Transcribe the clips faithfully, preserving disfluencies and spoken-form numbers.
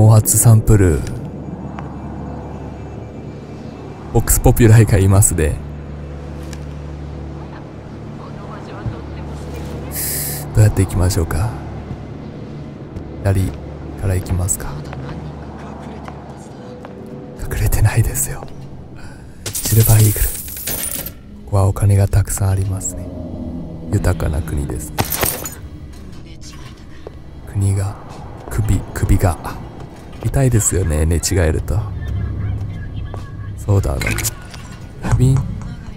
毛髪サンプル。ボックスポピュラーがいますね。どうやって行きましょうか。左から行きますか。隠れてないですよ。シルバーイーグル。ここはお金がたくさんありますね。豊かな国です。国が首首が痛いですよね、寝違えると。そうだな。ビン。ど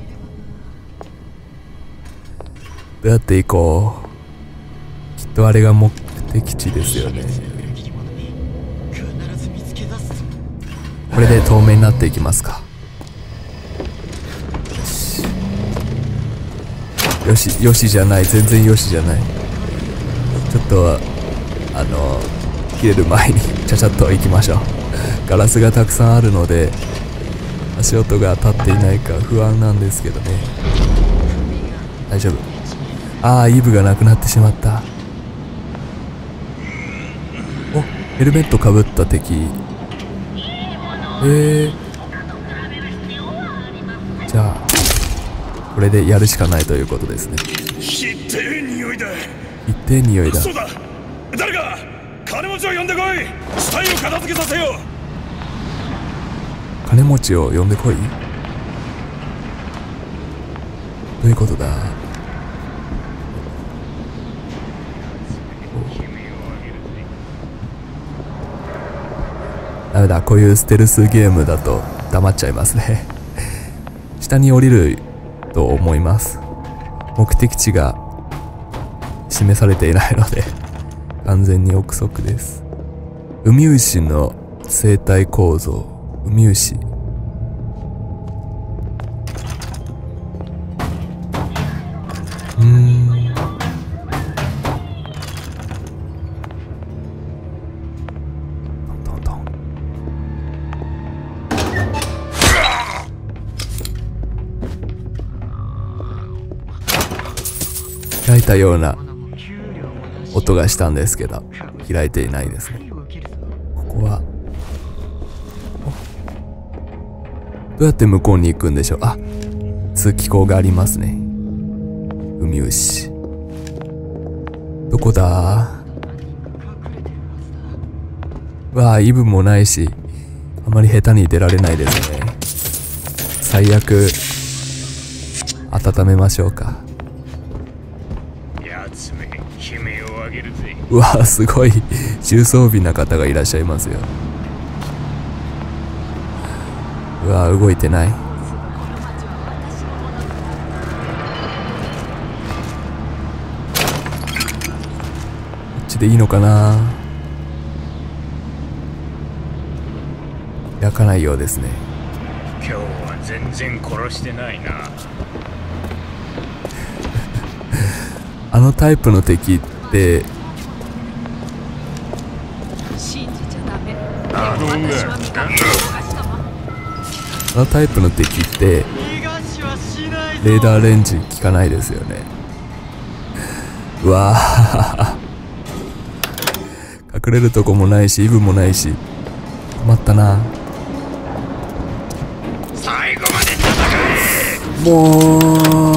うやって行こう。きっとあれが目的地ですよね。これで透明になっていきますか。よしよしじゃない、全然よしじゃない。ちょっとあの切れる前にちゃちゃっと行きましょう。ガラスがたくさんあるので足音が立っていないか不安なんですけどね。大丈夫。ああ、イブがなくなってしまった。お、ヘルメットかぶった敵。えー、じゃあこれでやるしかないということですね。 ひってえ匂いだ。 ひってえ匂いだ。 そうだ、誰か金持ちを呼んでこい。死体を片付けさせよう。 金持ちを呼んでこい。どういうことだ。ダメだ、こういうステルスゲームだと黙っちゃいますね。下に降りると思います。目的地が示されていないので完全に憶測です。ウミウシの生態構造。ウミウシ。うーん。トントントン。開いたような音がしたんですけど、開いていないですね。ここはどうやって向こうに行くんでしょう。あ、通気口がありますね。ウミウシ。どこだ。わあ、イブもないし、あまり下手に出られないですね。最悪、温めましょうか。うわあ、すごい重装備な方がいらっしゃいますよ。うわあ、動いてない。こっちでいいのかな。開かないようですね。 今日は全然殺してないな。 あのタイプの敵ってあのタイプの敵ってレーダーレンジ効かないですよね。うわあ隠れるとこもないしイブもないし困ったな。 最後まで戦え。もう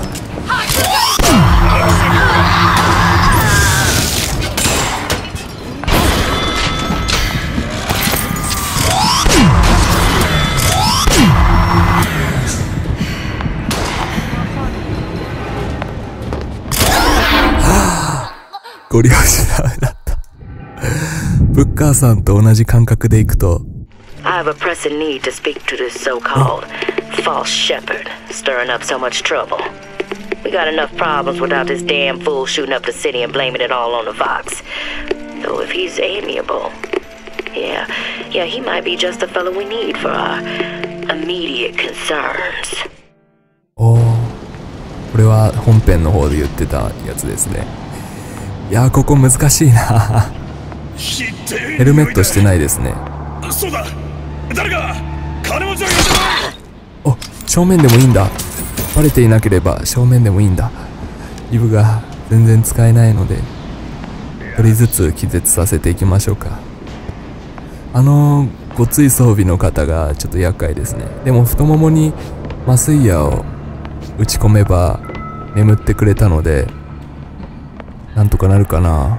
ご利用しダメだった。ブッカーさんと同じ感覚でいくと I have a pressing need to speak to this so-called false shepherd stirring up so much trouble. We got enough problems without this damn fool shooting up the city and blaming it all on the Vox. Though if he's amiable, yeah, yeah, he might be just the fellow we need for our immediate concerns. おー、これは本編の方で言ってたやつですね。いやー、ここ難しいな。ヘルメットしてないですね。 そうだ、誰か金持ちを呼んでこい。 お、正面でもいいんだ。バレていなければ正面でもいいんだ。イブが全然使えないので一人ずつ気絶させていきましょうか。 あのごつい装備の方がちょっと厄介ですね。でも太ももに麻酔矢を打ち込めば眠ってくれたのでなんとかなるかな。ん？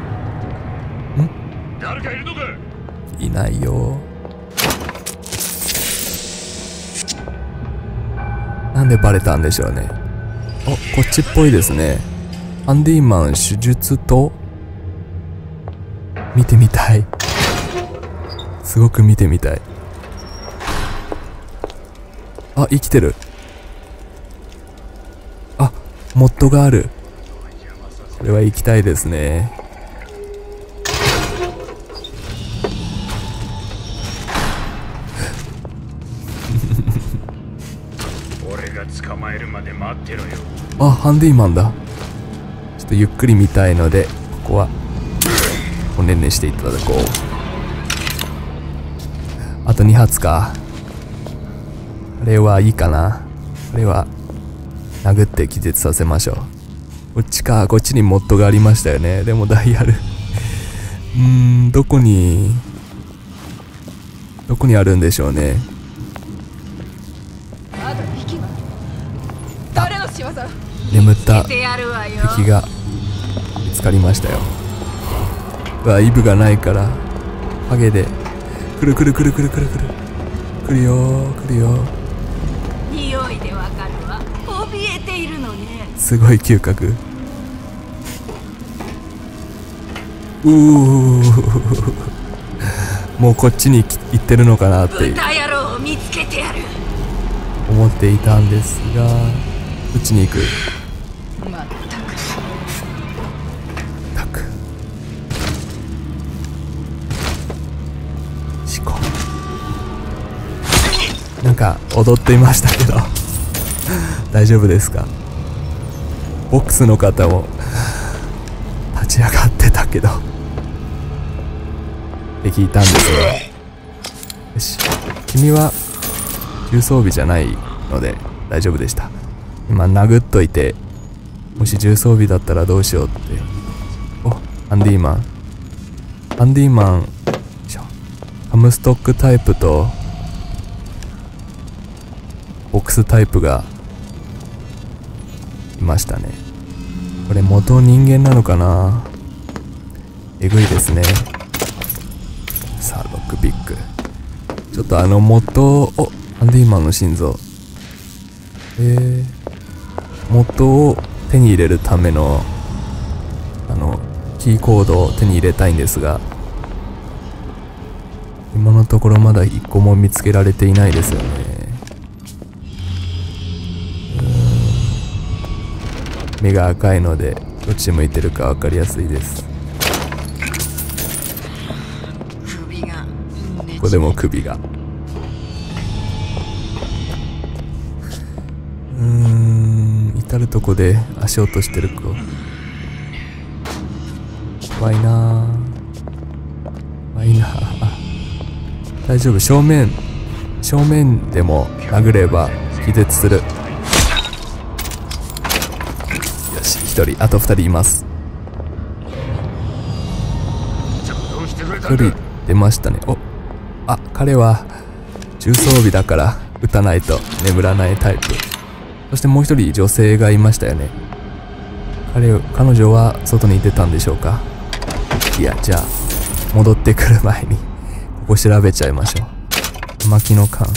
誰かいるのか？ いないよ。なんでバレたんでしょうね。お、こっちっぽいですね。ハンディマン手術と見てみたい。すごく見てみたい。あ、生きてる。あ、モッドがある。これは行きたいですね。 俺が捕まえるまで待ってろよ。 あ、ハンディマンだ。ちょっとゆっくり見たいのでここはおねんねしていただこう。あとに発か。これはいいかな。これは殴って気絶させましょう。こっちか。こっちにモッドがありましたよね。でもダイヤルうーん、どこにどこにあるんでしょうね。眠った敵が見つかりましたよ。うわ、イブがないからハゲでくるくるくるくるくるくるくるよーくるよー。 匂いでわかるわ。怯えているのね。 すごい嗅覚。うーもうこっちに行ってるのかなって豚野郎を見つけてやる。 思っていたんですが、こっちに行く。 まったくたく思考なんか踊っていましたけど大丈夫ですか？ボックスの方も立ち上がってたけどって聞いたんですね。よし、君は重装備じゃないので大丈夫でした。今殴っといて、もし重装備だったらどうしようって。お、ハンディマンハンディマンハムストックタイプとボックスタイプがいましたね。これ元人間なのかな。えぐいですね。さあロックビッグ、ちょっとあの元を、お、ハンディマンの心臓、えー、元を手に入れるためのあのキーコードを手に入れたいんですが、今のところまだ一個も見つけられていないですよね。目が赤いのでどっち向いてるか分かりやすいです。 首がここでも首が、うーん、至るとこで足音してる子怖いなぁ怖いなぁ。大丈夫、正面正面でも殴れば気絶する。よし、一人、あと二人います。一人出ましたね。お、あ、彼は重装備だから撃たないと眠らないタイプ。そしてもう一人女性がいましたよね。彼彼女は外に出たんでしょうか。いや、じゃあ戻ってくる前にここ調べちゃいましょう。薪の缶、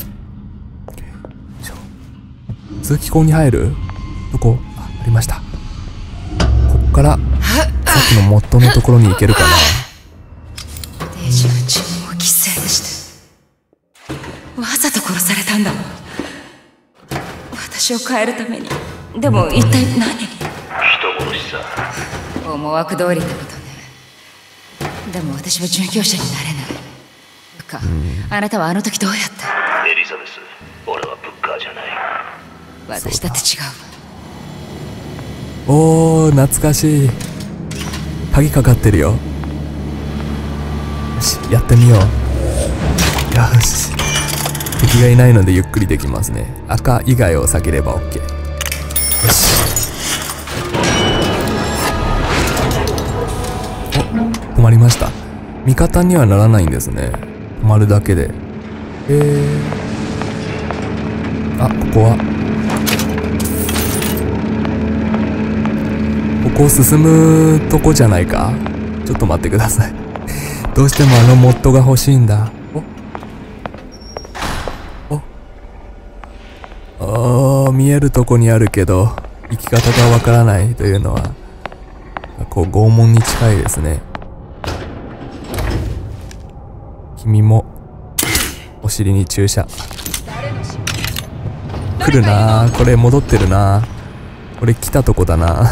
通気口に入るどこ？あ、ありました。こっからさっきのモッドのところに行けるかな。 デジは自分を犠牲にしてわざと殺されたんだわ。私を変えるために。でも一体何に？ 人殺しさ。 思惑通りってことね。でも私は殉教者になれない。か、あなたはあの時どうやって？ エリザベス、俺はブッカーじゃない。 私だって違う。 う。 おー、懐かしい。鍵かかってるよ。よし、やってみよう。よし、敵がいないのでゆっくりできますね。赤以外を避ければ OK。 よし、お、止まりました。 味方にはならないんですね。止まるだけで。えー、あ、ここはここを進むとこじゃないか。ちょっと待ってください。どうしてもあのモッドが欲しいんだ。おお、あー、見えるとこにあるけど生き方がわからないというのはこう拷問に近いですね。君もお尻に注射。来るなー。これ戻ってるなー。これ来たとこだな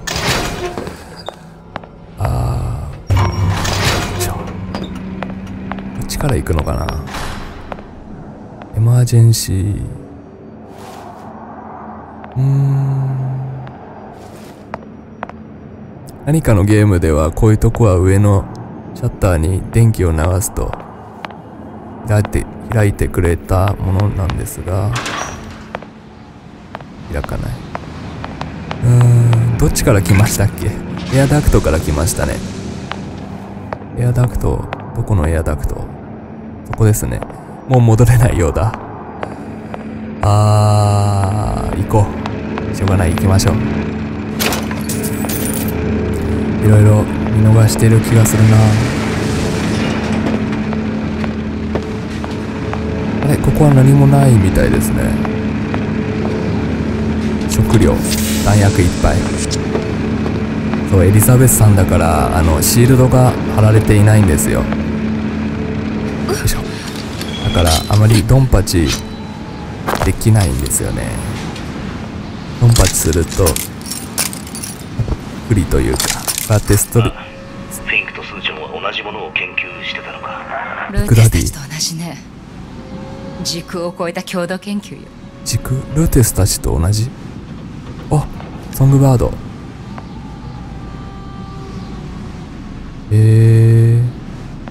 あー、よいしょ。こっちから行くのかな。エマージェンシー、うーん、何かのゲームではこういうとこは上のシャッターに電気を流すと開いて開いてくれたものなんですが、開かない。うーん、どっちから来ましたっけ。エアダクトから来ましたね。エアダクト、どこのエアダクト。そこですね。もう戻れないようだ。あー、行こう。しょうがない、行きましょう。いろいろ見逃してる気がするな。あれ、ここは何もないみたいですね。食料、弾薬いっぱい。そう、エリザベスさんだからあのシールドが貼られていないんですよ。よいしょ。だからあまりドンパチできないんですよね。ドンパチすると不利というか、こうやってストリフィンクとスーちゃんは同じものを研究してたのか。 ルーテスたちと同じね。時空を超えた共同研究よ。 時空、ルーテスたちと同じ。あ、ソングバード。えー、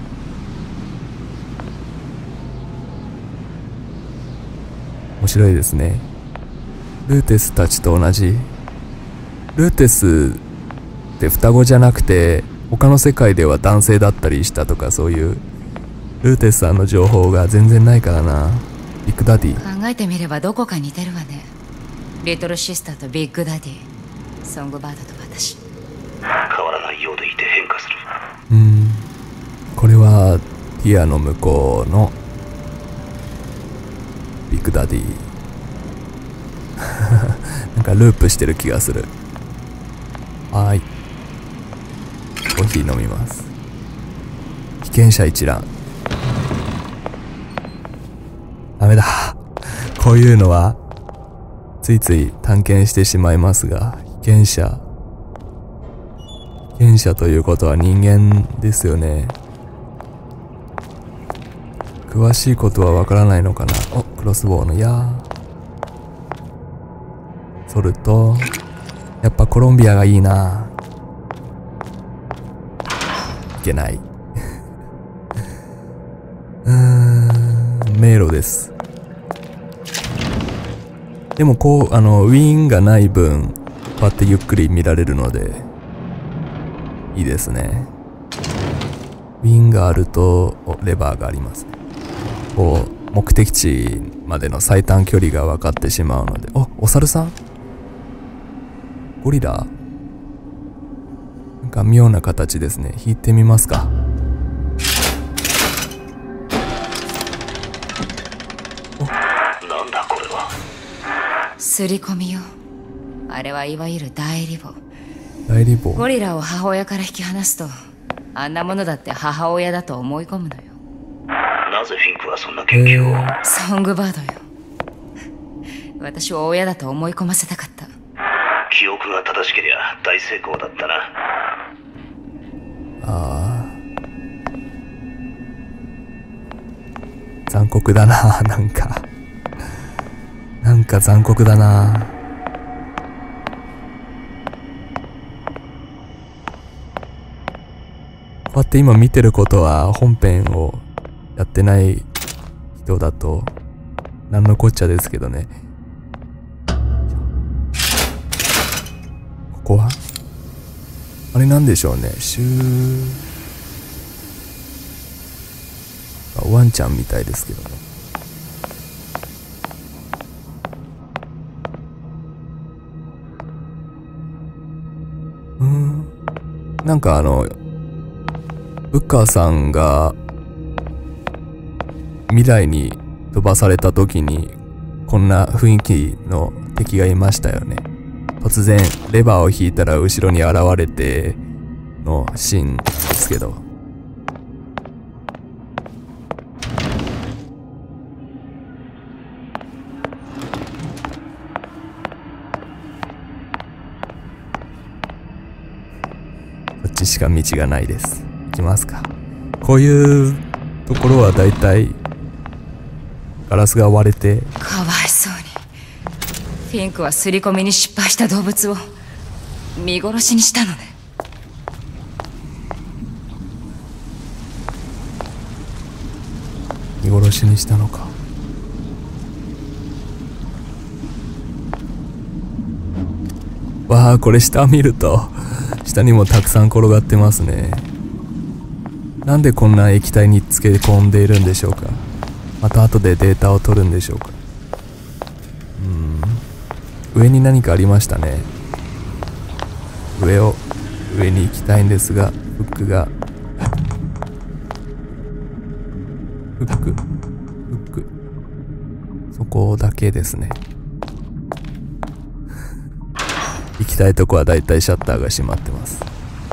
面白いですね。ルーテスたちと同じ。ルーテスって双子じゃなくて他の世界では男性だったりしたとか、そういうルーテスさんの情報が全然ないからな。ビッグダディ。 考えてみればどこか似てるわね。リトルシスターとビッグダディ、ソングバードと私。 変わらないようでいて変化する。 うーん、これはティアの向こうのビッグダディ。なんかループしてる気がする。はーい、コーヒー飲みます。被験者一覧。ダメだ。こういうのはついつい探検してしまいますが、被験者被験者ということは人間ですよね。詳しいことはわからないのかな。お、クロスボウの矢。ソルト。やっぱコロンビアがいいな。いけない。うーん、迷路です。でもこう、あの、ウィーンがない分、こうやってゆっくり見られるので、いいですね。ウィーンがあると、お、レバーがありますね。こう、目的地までの最短距離が分かってしまうので、お、お猿さん？ゴリラ？なんか妙な形ですね。引いてみますか。 なんだこれは。 すり込みよ。あれはいわゆる代理母。 代理母。 ゴリラを母親から引き離すと、あんなものだって母親だと思い込むのよ。 なぜフィンクはそんな研究を。 ソングバードよ。私を親だと思い込ませたかった。 記憶が正しけりゃ大成功だったな。 ああ、残酷だな。なんかなんか残酷だな。こうやって今見てることは本編をやってない人だと何のこっちゃですけどね。ここはあれなんでしょうね。シューワンちゃんみたいですけどね。うーん。なんかあの、ブッカーさんが未来に飛ばされた時にこんな雰囲気の敵がいましたよね。突然レバーを引いたら後ろに現れてのシーンですけど。こっちしか道がないです。行きますか。こういうところはだいたいガラスが割れて。 かわいそうに。フィンクは刷り込みに失敗した動物を見殺しにしたのね。 見殺しにしたのか。わあ、これ下見ると下にもたくさん転がってますね。なんでこんな液体につけ込んでいるんでしょうか。また後でデータを取るんでしょうか。うーん、上に何かありましたね。上を上に行きたいんですが、フックがフックフックそこだけですね。行きたいとこはだいたいシャッターが閉まってます。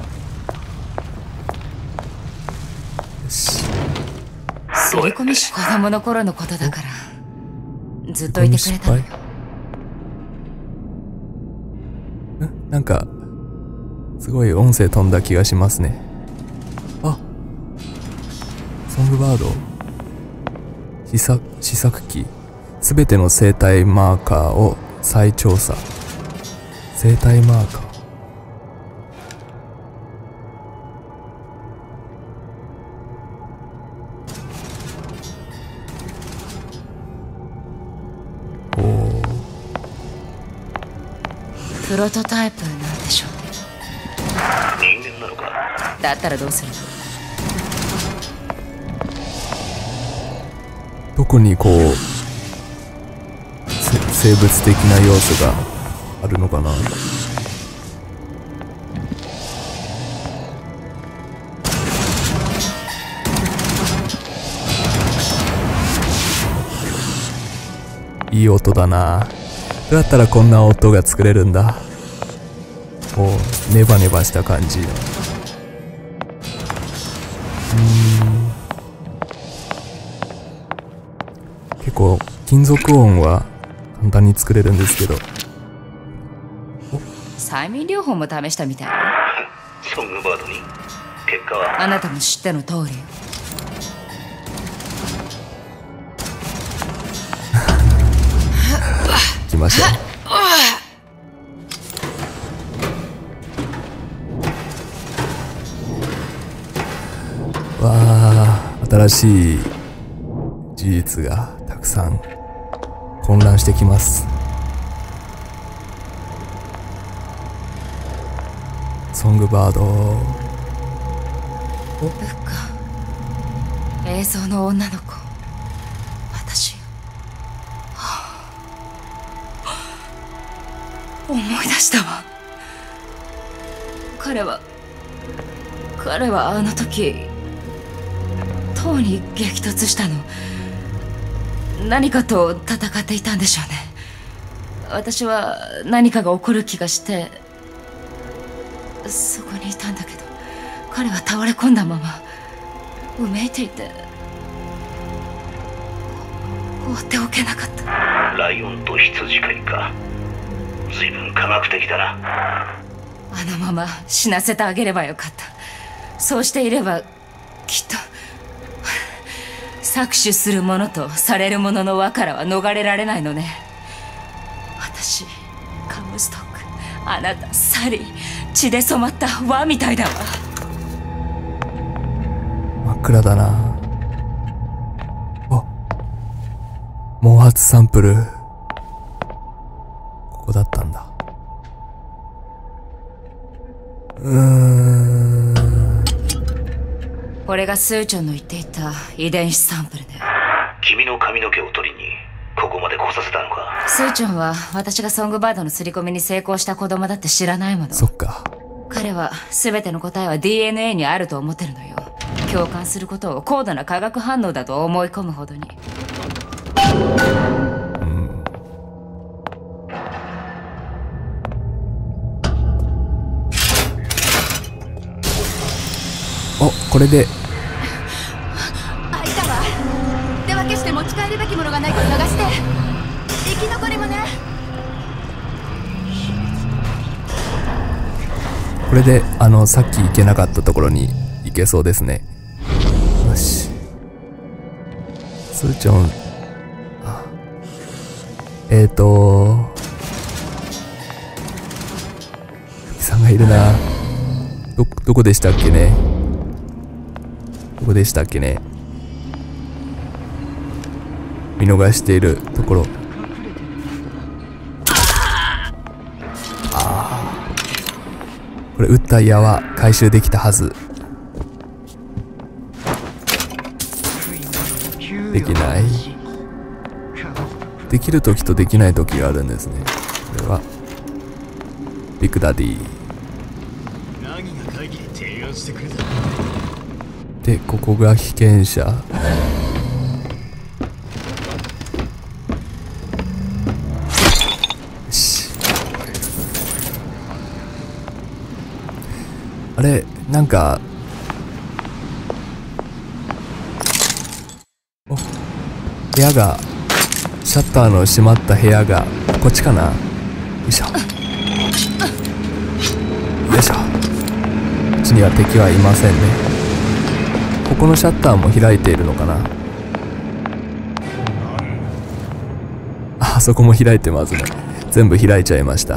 よし。 刷り込み子供の頃のことだからずっといてくれたのよ。 ん？なんかすごい音声飛んだ気がしますね。あ、ソングバード試作試作機、すべての生体マーカーを再調査。生体マーカー。おお。 プロトタイプなんでしょうね。 人間なのか。 だったらどうするの？ どこにこう生物的な要素があるのかな。いい音だな。どうやったらこんな音が作れるんだ。こうネバネバした感じ。うーん、結構金属音は簡単に作れるんですけど。 催眠療法も試したみたい。 ソングバードに結果は。 あなたも知っての通りよ。 行きましょう。わあ、新しい事実がたくさん混乱してきます。ソングバード。 ブッカ、映像の女の子、私、はあ、思い出したわ。彼は彼はあの時塔に激突したの。何かと戦っていたんでしょうね。私は何かが起こる気がしてそこにいたんだけど、彼は倒れ込んだままうめいていて放っておけなかった。 ライオンと羊飼いか。随分科学的だな。 あのまま死なせてあげればよかった。そうしていればきっと搾取するものとされるものの輪からは逃れられないのね。私、カムストック、あなた、サリー、血で染まった輪みたいだわ。 真っ暗だな。あ、毛髪サンプルここだったんだ。うーん、 これがスーチョンの言っていた遺伝子サンプルね。 君の髪の毛を取りにここまで来させたのか。 スーチョンは私がソングバードの刷り込みに成功した子供だって知らないもの。 そっか。 彼は全ての答えは ディーエヌエー にあると思ってるのよ。共感することを高度な化学反応だと思い込むほどに。 うん。お、これで開いたわ。手分けして持ち帰るべきものがないか探して。生き残りもね。 これであのさっき行けなかったところに行けそうですね。よし。スーチョン、あ、えーとフキさんがいるな。どどこでしたっけね。どこでしたっけね。見逃しているところ。これ撃った矢は回収できたはず。できない。できる時とできない時があるんですね。これはビッグダディで、ここが被験者。よし。あれ、なんかお、部屋が、シャッターの閉まった部屋がこっちかな。よいしょよいしょ。こっちには敵はいませんね。ここのシャッターも開いているのかな。あ、あそこも開いてますね。全部開いちゃいました。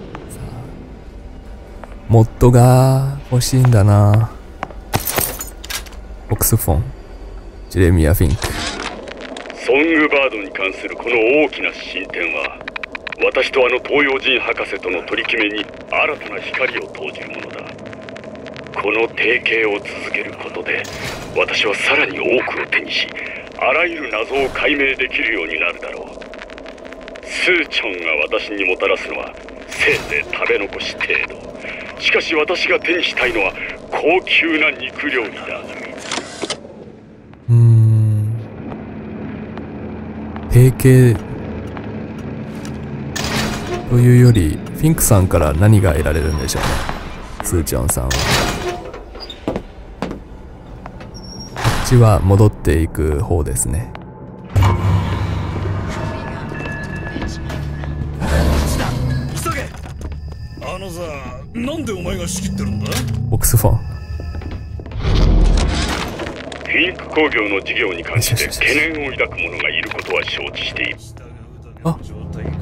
モッドが欲しいんだな。オクスフォン、ジェレミア・フィンク。 ソングバードに関するこの大きな進展は、私とあの東洋人博士との取り決めに新たな光を投じるものだ。この提携を続けることで、私はさらに多くを手にし、あらゆる謎を解明できるようになるだろう。スーチョンが私にもたらすのはせいぜい食べ残し程度。しかし私が手にしたいのは高級な肉料理だ。 うーん、提携というよりフィンクさんから何が得られるんでしょうね。スーチョンさんはこっちは戻っていく方ですね。 急げ。あのさ、なんでお前が仕切ってるんだ。 オクスフォン。 フィンク工業の事業に関して懸念を抱く者がいることは承知している。 あ、も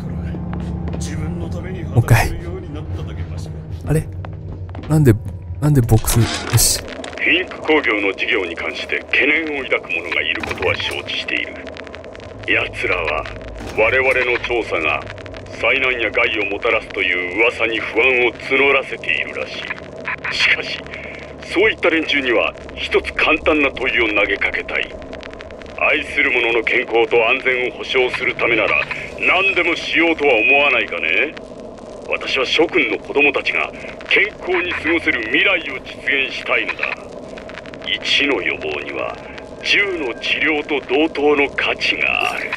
う一回。あれ、なんでなんでボックス。よし。 フィンク工業の事業に関して懸念を抱く者がいることは承知している。奴らは我々の調査が災難や害をもたらすという噂に不安を募らせているらしい。しかしそういった連中には一つ簡単な問いを投げかけたい。愛する者の健康と安全を保障するためなら何でもしようとは思わないかね。私は諸君の子供たちが健康に過ごせる未来を実現したいのだ。一の予防には十の治療と同等の価値がある。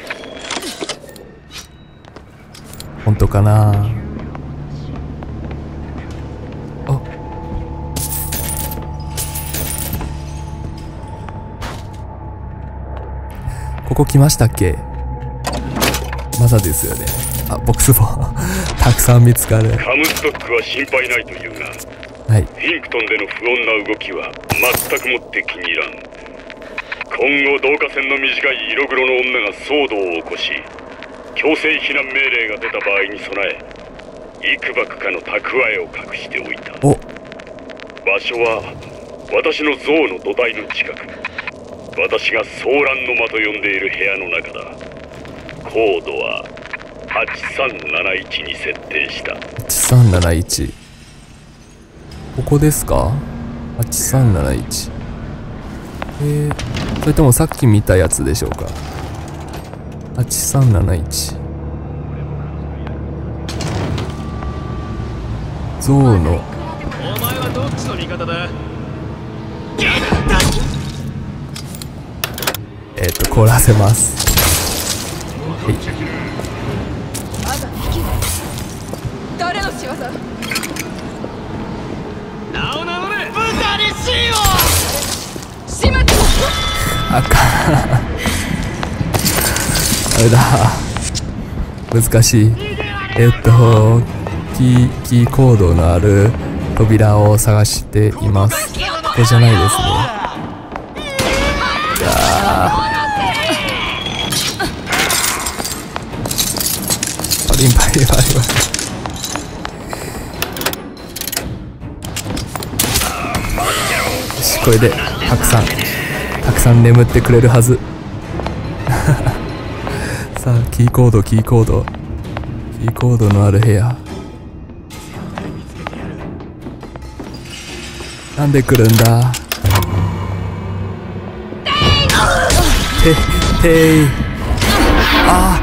本当かな。あ、ここ来ましたっけ。まだですよね。あ、ボックスフォンたくさん見つかる。 カムストックは心配ないというが、 はい、 フィンクトンでの不穏な動きは全くもって気に入らん。今後導火線の短い色黒の女が騒動を起こし、強制避難命令が出た場合に備え、幾ばくかの蓄えを隠しておいた。 お、 場所は私の像の土台の近く、私が騒乱の間と呼んでいる部屋の中だ。コードははちさんなないちに設定した。 はちさんなないち、ここですか。はちさんなないち。 えー、それともさっき見たやつでしょうか。はちさんなないち。ゾウのお前はどっちの味方だ。 えっ、ー、と凍らせます。はい。 誰の仕業？ 名を名乗れ。豚にしよう。 しまった。 あかん。あれだ。難しい。えっ、ー、とキー、キーコードのある扉を探しています。ここじゃないですね。じゃあパリンパリンパリンパリン。よし、これでたくさんたくさん眠ってくれるはず。さあキーコードキーコードキーコードのある部屋。なんで来るんだ。ててい。あ